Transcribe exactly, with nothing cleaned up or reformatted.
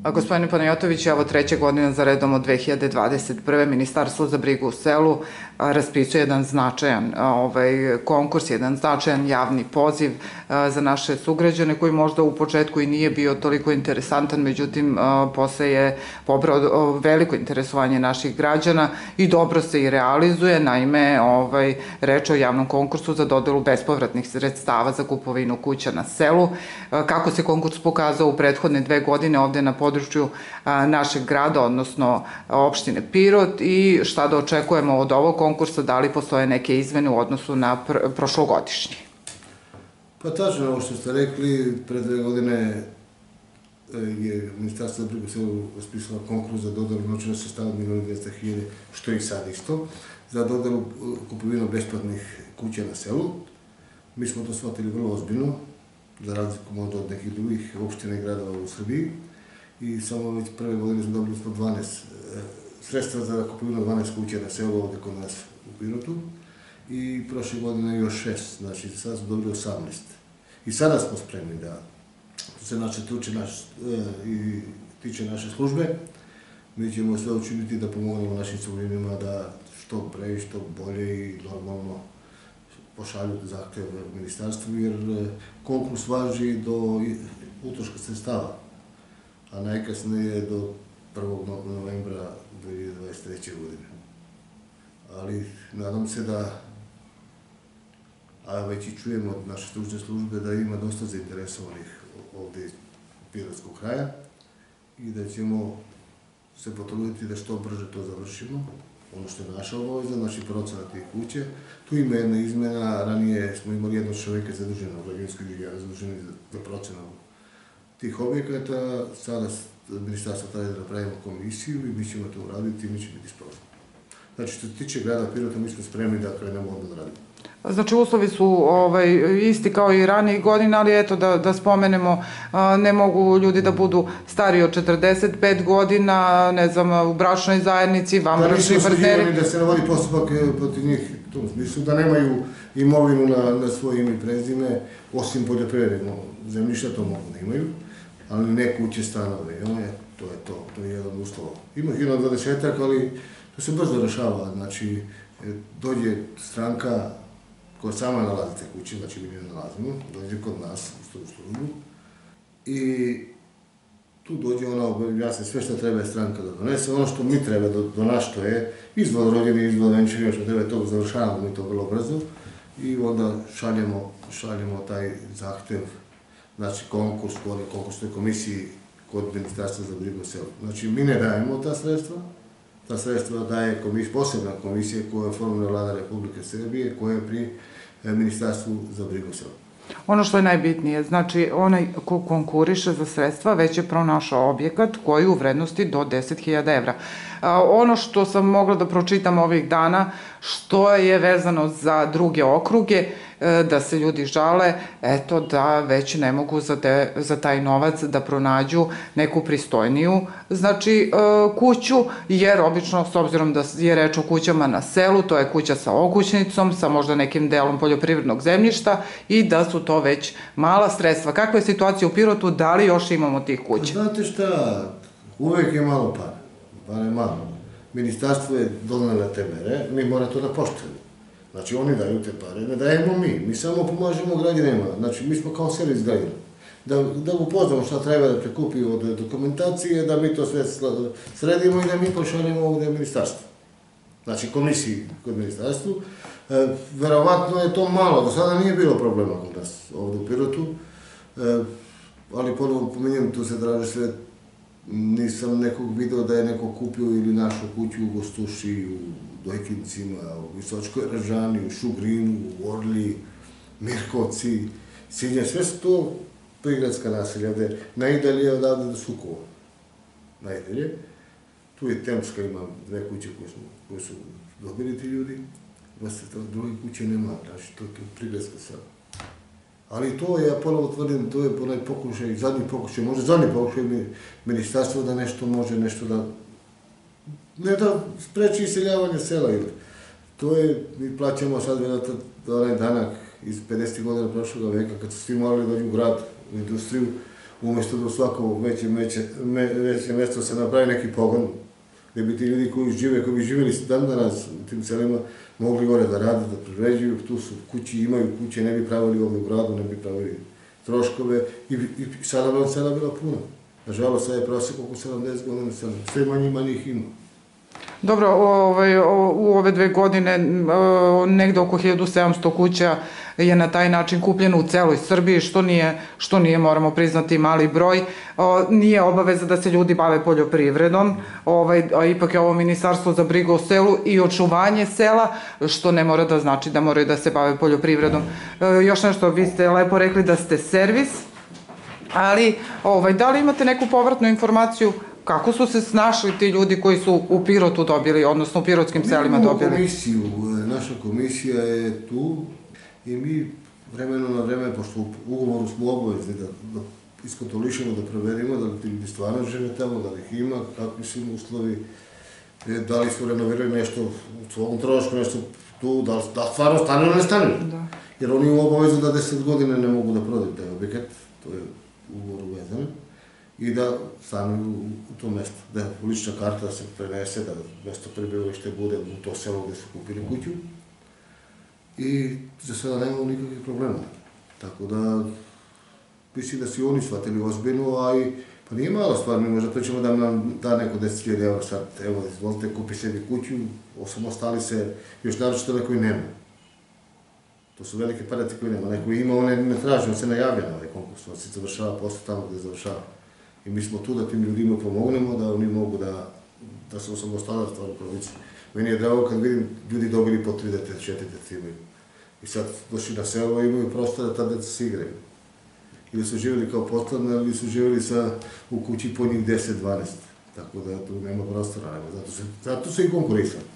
Gospodine Panajotović, evo treća godina za redom od dve hiljade dvadeset prve. Ministarstvo za brigu u selu raspisuje jedan značajan konkurs, jedan značajan javni poziv za naše sugrađane koji možda u početku i nije bio toliko interesantan, međutim posle je pobrao veliko interesovanje naših građana i dobro se i realizuje. Naime, reč je o javnom konkursu za dodelu bespovratnih sredstava za kupovinu kuća na selu. Kako se konkurs pokazao u prethodne dve godine ovde na području našeg grada, odnosno opštine Pirot, i šta da očekujemo od ovog konkursa, da li postoje neke izmene u odnosu na prošlogodišnji? Pa tačno, ovo što ste rekli, pre dve godine je Ministarstvo za brigu o selu raspisalo konkurs za dodelu novčanih sredstava od milion i dvesta hiljada, što i sad isto, za dodelu kupovinu besplatnih kuća na selu. Mi smo to shvatili vrlo ozbiljno, za razliku možda od nekih drugih opština i gradova u Srbiji. I samo već prve godine smo dobili smo dvanaest sredstva za kupovinu dvanaest kuća na selu ovde kod nas u Pirotu. I prošle godine još šest, znači sada smo dobili osamnaest. I sada smo spremni da se naše tiče naše službe. Mi ćemo sve učiniti da pomognemo našim sugrađanima da što pre i što bolje i normalno pošalju zahtev ministarstvu, jer konkurs važi do utroška sredstava, a najkasnije do prvog novembra dve hiljade dvadeset treće. godine. Ali nadam se da, a već i čujemo od naše stručne službe, da ima dosta zainteresovanih ovde iz Pirotskog kraja i da ćemo se potruditi da što brže to završimo. Ono što je naša obaveza, znači procena tih kuće. Tu ima jedna izmena, ranije smo imali jednog čoveka zaduženog, građevinskog inženjera zaduženog za procenu tih objekata. Sada ministarstvo traži da napravimo komisiju i mi ćemo to uraditi i mi će biti sproveden. Znači, što se tiče grada Pirota, mi smo spremni da krenemo odmah da radimo. Znači, uslovi su isti kao i ranijih godina, ali eto da spomenemo, ne mogu ljudi da budu stariji od četrdeset pet godina, ne znam, u bračnoj zajednici, vanbračni partneri. Da se ne vodi postupak protiv njih u tom smislu, da nemaju imovinu na svoje ime i prezime, osim poljoprivrednog zemljišta, to mogu da imaju, ali ne kuće, stanove, to je to, to je jedan uslov. Ima hiljadu dvadesetak, ali to se brzo rešava, znači, dođe stranka koja sama nalazi te kuće, znači mi ne nalazimo, dođe kod nas u službu i tu dođe ona, objasni sve što treba je stranka da donese, ono što mi treba do nas što je, izvod rođeni, izvod venčanja, što treba to završavamo mi to vrlo brzo i onda šaljemo taj zahtev, znači konkurs, konkursnoj komisiji kod Ministarstva za brigu o selu. Znači mi ne dajemo ta sredstva, ta sredstva daje posebna komisija koja je formirana Vlada Republike Srbije, koja je pri Ministarstvu za brigu o selu. Ono što je najbitnije, znači onaj ko konkuriše za sredstva već je pronašao objekat koji je u vrednosti do deset hiljada evra. Ono što sam mogla da pročitam ovih dana, što je vezano za druge okruge, da se ljudi žale, eto da već ne mogu za taj novac da pronađu neku pristojniju, znači kuću, jer obično, s obzirom da je reč o kućama na selu, to je kuća sa okućnicom, sa možda nekim delom poljoprivrednog zemljišta i da su to već mala sredstva. Kakva je situacija u Pirotu, da li još imamo tih kuća? Znate šta, uvek je malo para, para je malo. Ministarstvo je donelo te mere, mi mora to da poštujemo. Znači, oni daju te pare, ne dajemo mi, mi samo pomažemo građanima, znači, mi smo kao servis građana. Da upoznamo šta treba da prekupi od dokumentacije, da mi to sve sredimo i da mi pošaljemo ovde ministarstvu. Znači, komisiji kod ministarstvu. Verovatno je to malo, do sada nije bilo problema kod nas ovde u Pirotu, ali ponovo pominjem, tu se draže sve, nisam nekog video da je neko kupio ili našo kuću u Gostuši, u Dojkincima, u Visočkoj Ražani, u Šugrinu, u Orli, Mirkovci, Sinja, sve su to prigradska naselja, gde najdalje odavde do Sukova. Najdalje. Tu je Temska, ima dve kuće koje su dobili ti ljudi, druge kuće nema, znači to je prigradska sela. Ali to, ja ponovo tvrdim, to je onaj pokušaj, zadnji pokušaj, možda zadnji pokušaj ministarstva da nešto može, nešto da, ne da spreči iseljavanje sela. To je, mi plaćamo sad vjerojatno onaj danak iz pedesetih godina prošlog veka, kad su svi morali dođu u grad, u industriju, umjesto da u svako veće, veće, veće mjesto se napravi neki pogon, gdje bi ti ljudi koji žive, koji bi živjeli dan danas u tim selima, mogli gore da rade, da priređuju, tu su kući, imaju kuće, ne bi pravili ovdje u gradu, ne bi pravili troškove i, i sada bi on sela bila puna. Nažalost, sada je prosjek oko sedamdeset godina sela, sve manje i manje ih ima. Dobro, ovaj, u ove dve godine negde oko hiljadu sedamsto kuća je na taj način kupljeno u celoj Srbiji, što nije, što nije, moramo priznati, mali broj. Nije obaveza da se ljudi bave poljoprivredom, ovaj, a ipak je ovo Ministarstvo za brigu o selu i očuvanje sela, što ne mora da znači da moraju da se bave poljoprivredom. Još nešto, vi ste lepo rekli da ste servis, ali ovaj, da li imate neku povratnu informaciju kako su se snašli ti ljudi koji su u Pirotu dobili, odnosno u pirotskim selima dobili? Mi imamo komisiju, naša komisija je tu i mi vremeno na vreme, pošto u ugovoru smo obavezni da, da iskontrolišemo, da proverimo da li ti ljudi stvarno žive tamo, da li ih ima, kakvi su im uslovi, da li su renovirali nešto u svom trošku, nešto tu, da li da stvarno stanuju ili ne stanuju. Da. Jer oni imaju obavezu da deset godina ne mogu da prodaju taj objekat, to je ugovor uvezan, i da stanuju u to mesto, da lična karta da se prenese, da mesto prebivalište bude u to selo gde su kupili kuću. I za sada nemamo nikakvih problema. Tako da, mislim da su i oni shvatili ozbiljno, a i, pa nije mala stvar, mi možda pričamo da nam da neko deset hiljada evra sad, evo, izvolite, kupi sebi kuću, osamostali se, još naročito neko i nema. To su velike parati koji nema, neko ima, on ne traži, on se najavlja na ovaj konkurs, on se završava posao tamo gde završava. I mi smo tu da tim ljudima pomognemo, da oni mogu da, da se osamostale stvarno provici. Meni je drago kad vidim ljudi dobili po tri dete, četiri dete imaju. I sad došli na selo i imaju prostor da ta deca se igraju. Ili su živjeli kao podstanari, ili su živjeli sa, u kući po njih deset dvanaest. Tako da tu nema prostora, zato su, zato su i konkurisali.